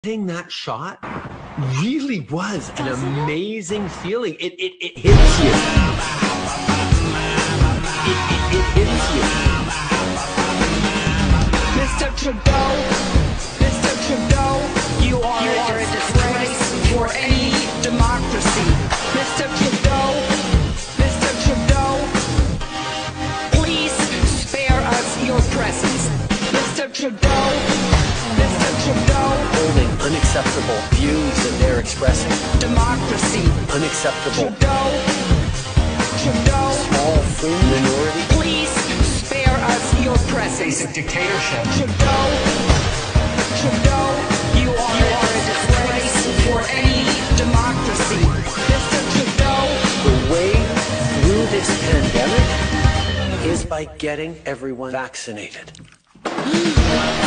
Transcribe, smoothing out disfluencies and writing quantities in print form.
Getting that shot really was an amazing feeling. It hits you. It hits you. Mr. Trudeau, you are a disgrace for any democracy. Mr. Trudeau, please spare us your presence. Mr. Trudeau, Holding unacceptable views that they're expressing. democracy. Unacceptable. Trudeau, Small fringe minority. please spare us your presence. Basic dictatorship. Trudeau, you are a disgrace for any democracy. Mr. Trudeau, The way through this pandemic is by getting everyone vaccinated.